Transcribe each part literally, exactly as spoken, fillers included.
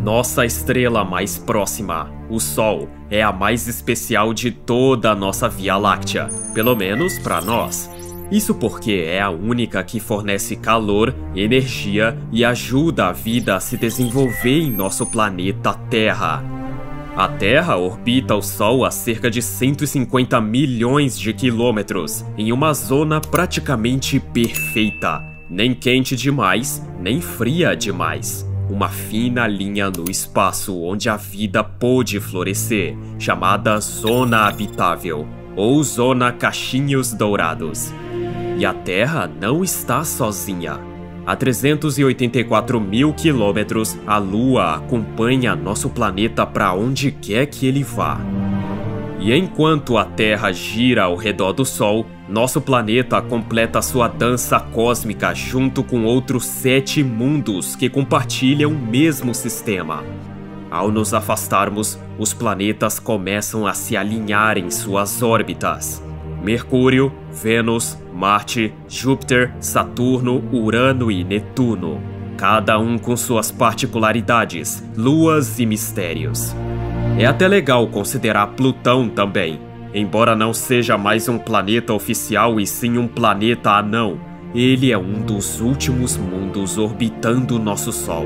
Nossa estrela mais próxima, o Sol, é a mais especial de toda a nossa Via Láctea, pelo menos para nós. Isso porque é a única que fornece calor, energia e ajuda a vida a se desenvolver em nosso planeta Terra. A Terra orbita o Sol a cerca de cento e cinquenta milhões de quilômetros, em uma zona praticamente perfeita, nem quente demais, nem fria demais. Uma fina linha no espaço onde a vida pôde florescer, chamada Zona Habitável, ou Zona Cachinhos Dourados. E a Terra não está sozinha. A trezentos e oitenta e quatro mil quilômetros, a Lua acompanha nosso planeta para onde quer que ele vá. E enquanto a Terra gira ao redor do Sol, nosso planeta completa sua dança cósmica junto com outros sete mundos que compartilham o mesmo sistema. Ao nos afastarmos, os planetas começam a se alinhar em suas órbitas. Mercúrio, Vênus, Marte, Júpiter, Saturno, Urano e Netuno, cada um com suas particularidades, luas e mistérios. É até legal considerar Plutão também, embora não seja mais um planeta oficial e sim um planeta anão. Ele é um dos últimos mundos orbitando nosso Sol.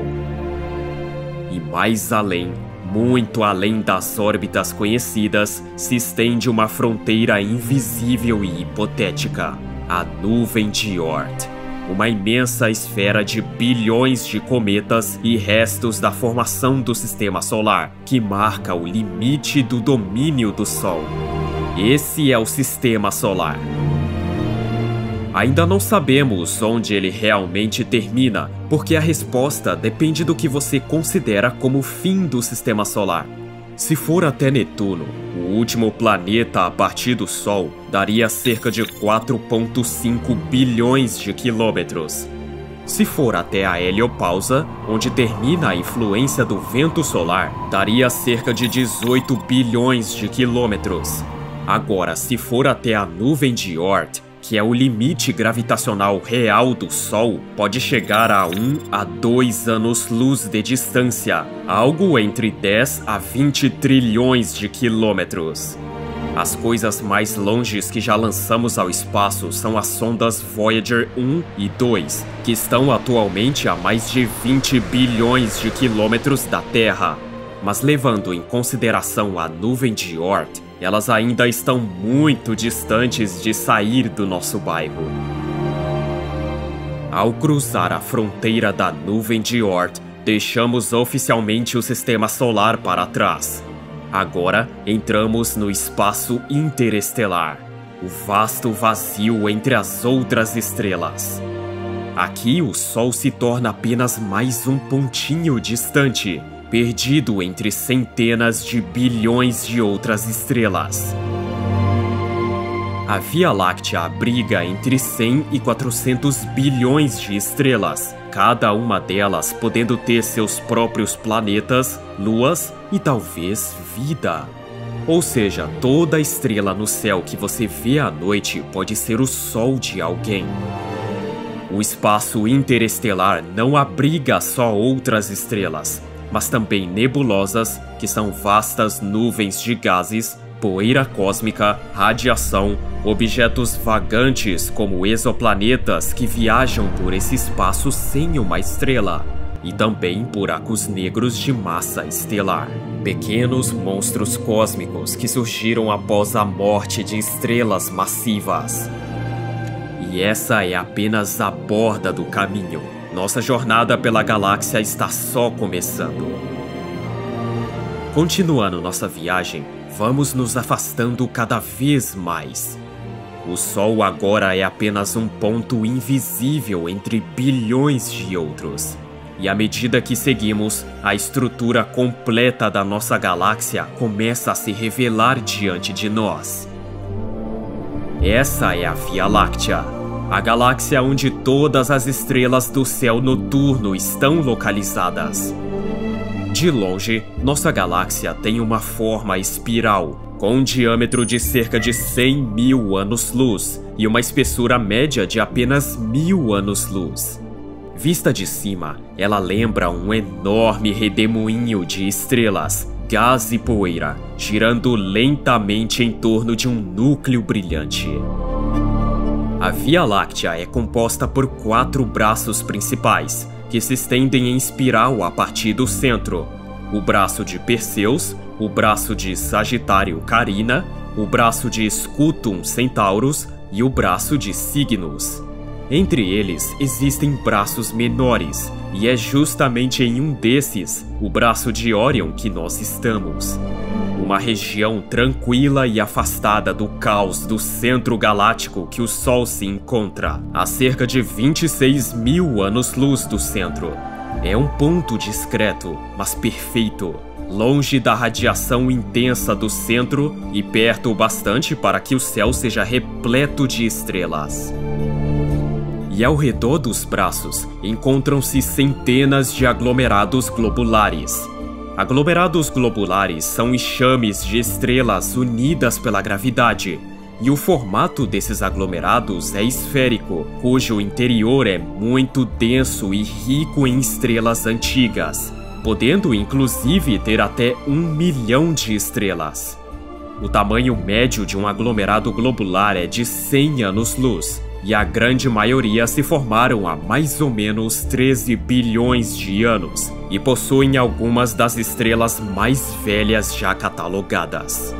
E mais além, muito além das órbitas conhecidas, se estende uma fronteira invisível e hipotética, a Nuvem de Oort. Uma imensa esfera de bilhões de cometas e restos da formação do Sistema Solar, que marca o limite do domínio do Sol. Esse é o Sistema Solar. Ainda não sabemos onde ele realmente termina, porque a resposta depende do que você considera como o fim do Sistema Solar. Se for até Netuno, o último planeta a partir do Sol, daria cerca de quatro vírgula cinco bilhões de quilômetros. Se for até a heliopausa, onde termina a influência do vento solar, daria cerca de dezoito bilhões de quilômetros. Agora, se for até a Nuvem de Oort, que é o limite gravitacional real do Sol, pode chegar a um a dois anos-luz de distância, algo entre dez a vinte trilhões de quilômetros. As coisas mais longes que já lançamos ao espaço são as sondas Voyager um e dois, que estão atualmente a mais de vinte bilhões de quilômetros da Terra. Mas levando em consideração a Nuvem de Oort, elas ainda estão muito distantes de sair do nosso bairro. Ao cruzar a fronteira da Nuvem de Oort, deixamos oficialmente o Sistema Solar para trás. Agora entramos no espaço interestelar, o vasto vazio entre as outras estrelas. Aqui o Sol se torna apenas mais um pontinho distante, perdido entre centenas de bilhões de outras estrelas. A Via Láctea abriga entre cem e quatrocentos bilhões de estrelas, cada uma delas podendo ter seus próprios planetas, luas e talvez vida. Ou seja, toda estrela no céu que você vê à noite pode ser o Sol de alguém. O espaço interestelar não abriga só outras estrelas, mas também nebulosas, que são vastas nuvens de gases, poeira cósmica, radiação, objetos vagantes como exoplanetas que viajam por esse espaço sem uma estrela, e também buracos negros de massa estelar, pequenos monstros cósmicos que surgiram após a morte de estrelas massivas. E essa é apenas a borda do caminho. Nossa jornada pela galáxia está só começando. Continuando nossa viagem, vamos nos afastando cada vez mais. O Sol agora é apenas um ponto invisível entre bilhões de outros. E à medida que seguimos, a estrutura completa da nossa galáxia começa a se revelar diante de nós. Essa é a Via Láctea, a galáxia onde todas as estrelas do céu noturno estão localizadas. De longe, nossa galáxia tem uma forma espiral, com um diâmetro de cerca de cem mil anos-luz e uma espessura média de apenas mil anos-luz. Vista de cima, ela lembra um enorme redemoinho de estrelas, gás e poeira, girando lentamente em torno de um núcleo brilhante. A Via Láctea é composta por quatro braços principais, que se estendem em espiral a partir do centro: o braço de Perseus, o braço de Sagitário Carina, o braço de Scutum Centaurus e o braço de Cygnus. Entre eles existem braços menores, e é justamente em um desses, o braço de Órion, que nós estamos. Uma região tranquila e afastada do caos do centro galáctico que o Sol se encontra, a cerca de vinte e seis mil anos-luz do centro. É um ponto discreto, mas perfeito, longe da radiação intensa do centro e perto o bastante para que o céu seja repleto de estrelas. E ao redor dos braços encontram-se centenas de aglomerados globulares. Aglomerados globulares são enxames de estrelas unidas pela gravidade, e o formato desses aglomerados é esférico, cujo interior é muito denso e rico em estrelas antigas, podendo inclusive ter até um milhão de estrelas. O tamanho médio de um aglomerado globular é de cem anos-luz, e a grande maioria se formaram há mais ou menos treze bilhões de anos, e possuem algumas das estrelas mais velhas já catalogadas.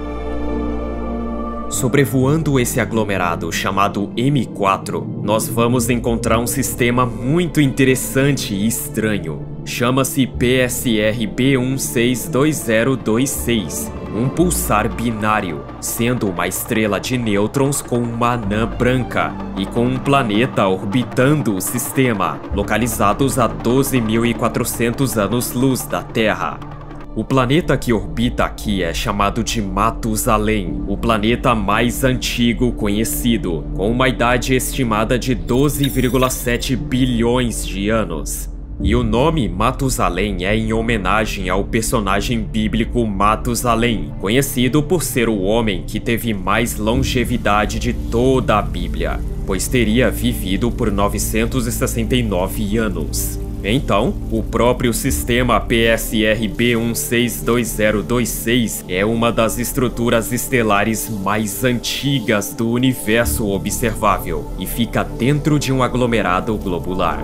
Sobrevoando esse aglomerado chamado M quatro, nós vamos encontrar um sistema muito interessante e estranho. Chama-se P S R B um seis dois zero dois seis, um pulsar binário, sendo uma estrela de nêutrons com uma anã branca e com um planeta orbitando o sistema, localizados a doze mil e quatrocentos anos-luz da Terra. O planeta que orbita aqui é chamado de Matusalém, o planeta mais antigo conhecido, com uma idade estimada de doze vírgula sete bilhões de anos. E o nome Matusalém é em homenagem ao personagem bíblico Matusalém, conhecido por ser o homem que teve mais longevidade de toda a Bíblia, pois teria vivido por novecentos e sessenta e nove anos. Então, o próprio sistema P S R B um seis dois zero dois seis é uma das estruturas estelares mais antigas do universo observável e fica dentro de um aglomerado globular.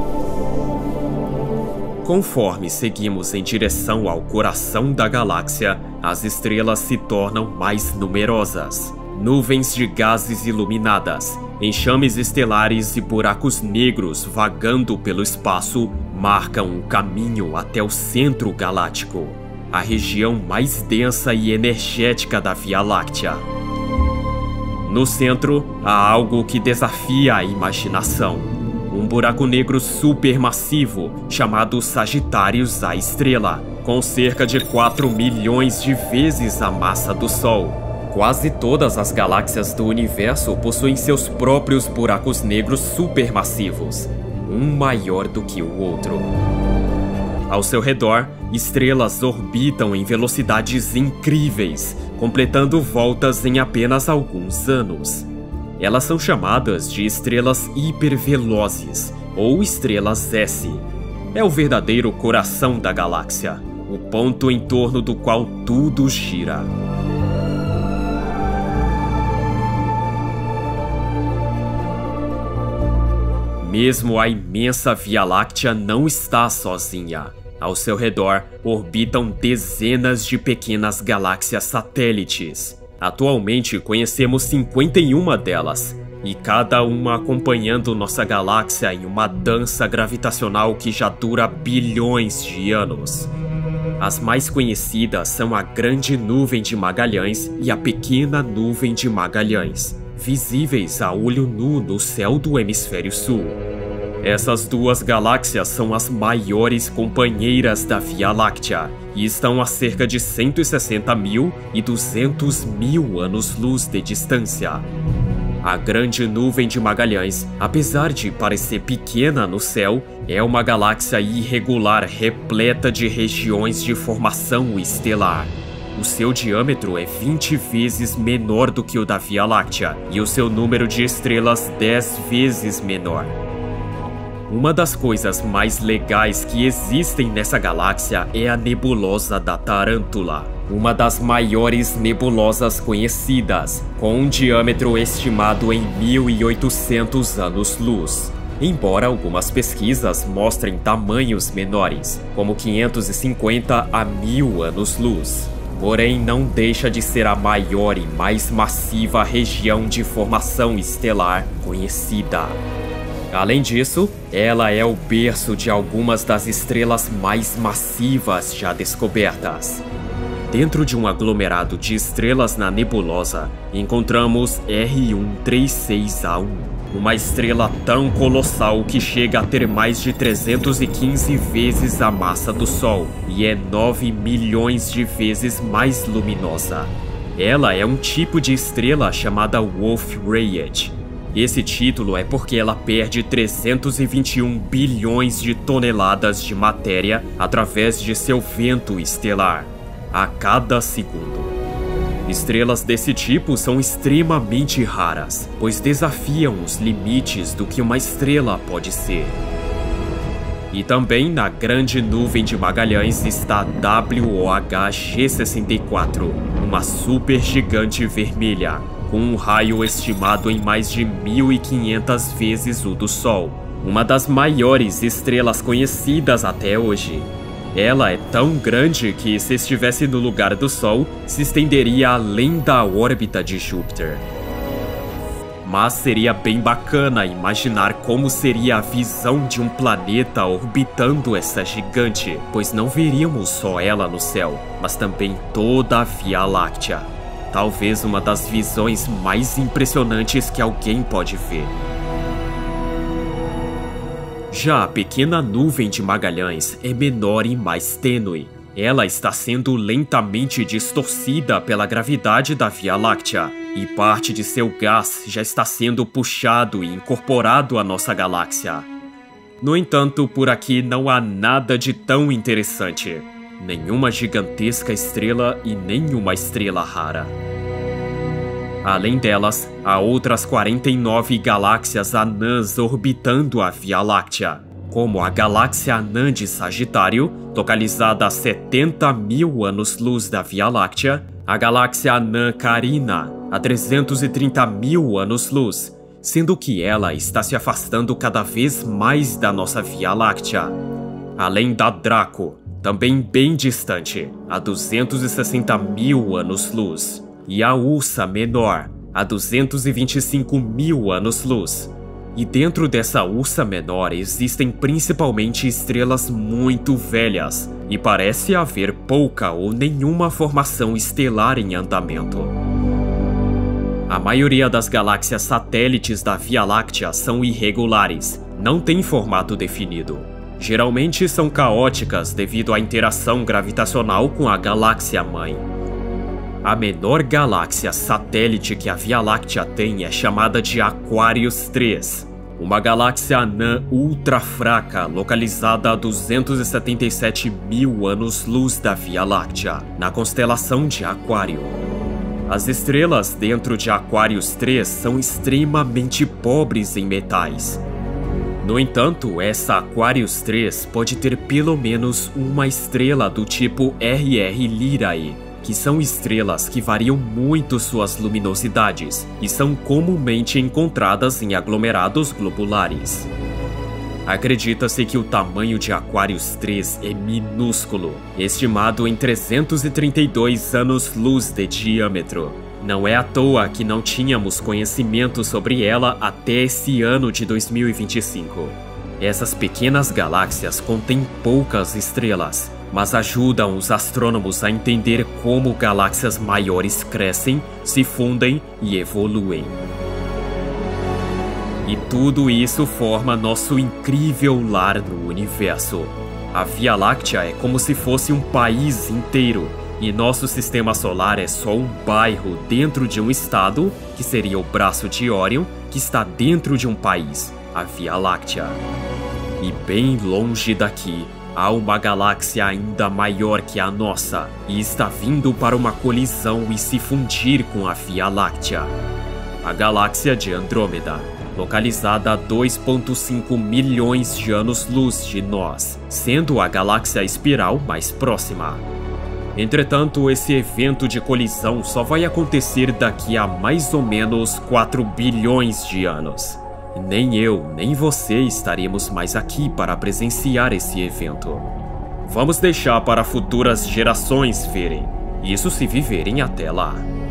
Conforme seguimos em direção ao coração da galáxia, as estrelas se tornam mais numerosas. Nuvens de gases iluminadas, enxames estelares e buracos negros vagando pelo espaço marcam o caminho até o centro galáctico, a região mais densa e energética da Via Láctea. No centro, há algo que desafia a imaginação. Um buraco negro supermassivo chamado Sagitários A Estrela, com cerca de quatro milhões de vezes a massa do Sol. Quase todas as galáxias do universo possuem seus próprios buracos negros supermassivos, um maior do que o outro. Ao seu redor, estrelas orbitam em velocidades incríveis, completando voltas em apenas alguns anos. Elas são chamadas de estrelas hipervelozes, ou estrelas S. É o verdadeiro coração da galáxia, o ponto em torno do qual tudo gira. Mesmo a imensa Via Láctea não está sozinha. Ao seu redor orbitam dezenas de pequenas galáxias satélites. Atualmente conhecemos cinquenta e uma delas, e cada uma acompanhando nossa galáxia em uma dança gravitacional que já dura bilhões de anos. As mais conhecidas são a Grande Nuvem de Magalhães e a Pequena Nuvem de Magalhães, visíveis a olho nu no céu do Hemisfério Sul. Essas duas galáxias são as maiores companheiras da Via Láctea e estão a cerca de cento e sessenta mil e duzentos mil anos-luz de distância. A Grande Nuvem de Magalhães, apesar de parecer pequena no céu, é uma galáxia irregular repleta de regiões de formação estelar. O seu diâmetro é vinte vezes menor do que o da Via Láctea e o seu número de estrelas dez vezes menor. Uma das coisas mais legais que existem nessa galáxia é a nebulosa da Tarântula, uma das maiores nebulosas conhecidas, com um diâmetro estimado em mil e oitocentos anos-luz. Embora algumas pesquisas mostrem tamanhos menores, como quinhentos e cinquenta a mil anos-luz. Porém, não deixa de ser a maior e mais massiva região de formação estelar conhecida. Além disso, ela é o berço de algumas das estrelas mais massivas já descobertas. Dentro de um aglomerado de estrelas na nebulosa, encontramos R cento e trinta e seis A um, uma estrela tão colossal que chega a ter mais de trezentos e quinze vezes a massa do Sol e é nove milhões de vezes mais luminosa. Ela é um tipo de estrela chamada Wolf-Rayet. Esse título é porque ela perde trezentos e vinte e um bilhões de toneladas de matéria através de seu vento estelar a cada segundo. Estrelas desse tipo são extremamente raras, pois desafiam os limites do que uma estrela pode ser. E também na Grande Nuvem de Magalhães está W O H G sessenta e quatro, uma supergigante vermelha, com um raio estimado em mais de mil e quinhentas vezes o do Sol, uma das maiores estrelas conhecidas até hoje. Ela é tão grande que, se estivesse no lugar do Sol, se estenderia além da órbita de Júpiter. Mas seria bem bacana imaginar como seria a visão de um planeta orbitando essa gigante, pois não veríamos só ela no céu, mas também toda a Via Láctea. Talvez uma das visões mais impressionantes que alguém pode ver. Já a pequena nuvem de Magalhães é menor e mais tênue. Ela está sendo lentamente distorcida pela gravidade da Via Láctea, e parte de seu gás já está sendo puxado e incorporado à nossa galáxia. No entanto, por aqui não há nada de tão interessante. Nenhuma gigantesca estrela e nenhuma estrela rara. Além delas, há outras quarenta e nove galáxias anãs orbitando a Via Láctea, como a galáxia anã de Sagitário, localizada a setenta mil anos-luz da Via Láctea, a galáxia anã Carina, a trezentos e trinta mil anos-luz, sendo que ela está se afastando cada vez mais da nossa Via Láctea. Além da Draco, também bem distante, a duzentos e sessenta mil anos-luz. E a Ursa Menor, a duzentos e vinte e cinco mil anos-luz. E dentro dessa Ursa Menor existem principalmente estrelas muito velhas, e parece haver pouca ou nenhuma formação estelar em andamento. A maioria das galáxias satélites da Via Láctea são irregulares, não têm formato definido. Geralmente são caóticas devido à interação gravitacional com a galáxia-mãe. A menor galáxia satélite que a Via Láctea tem é chamada de Aquarius três, uma galáxia anã ultra fraca localizada a duzentos e setenta e sete mil anos-luz da Via Láctea, na constelação de Aquário. As estrelas dentro de Aquarius três são extremamente pobres em metais. No entanto, essa Aquarius três pode ter pelo menos uma estrela do tipo R R Lyrae, que são estrelas que variam muito suas luminosidades e são comumente encontradas em aglomerados globulares. Acredita-se que o tamanho de Aquarius três é minúsculo, estimado em trezentos e trinta e dois anos-luz de diâmetro. Não é à toa que não tínhamos conhecimento sobre ela até esse ano de dois mil e vinte e cinco. Essas pequenas galáxias contêm poucas estrelas, mas ajudam os astrônomos a entender como galáxias maiores crescem, se fundem e evoluem. E tudo isso forma nosso incrível lar no universo. A Via Láctea é como se fosse um país inteiro, e nosso sistema solar é só um bairro dentro de um estado, que seria o braço de Órion, que está dentro de um país, a Via Láctea. E bem longe daqui, há uma galáxia ainda maior que a nossa, e está vindo para uma colisão e se fundir com a Via Láctea. A galáxia de Andrômeda, localizada a dois vírgula cinco milhões de anos-luz de nós, sendo a galáxia espiral mais próxima. Entretanto, esse evento de colisão só vai acontecer daqui a mais ou menos quatro bilhões de anos. Nem eu, nem você estaremos mais aqui para presenciar esse evento. Vamos deixar para futuras gerações verem, isso se viverem até lá.